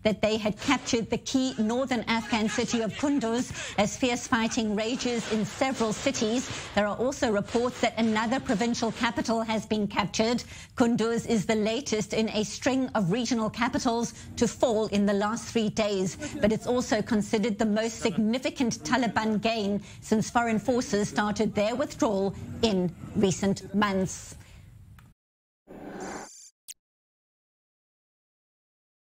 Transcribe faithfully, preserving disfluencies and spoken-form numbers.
that they had captured the key northern Afghan city of Kanduz as fierce fighting rages in several cities. There are also reports that another provincial capital has been captured. Kanduz is the latest in a string of regional capitals to fall in the last three days, but it's also considered the most significant Taliban gain since foreign forces started their withdrawal in recent months.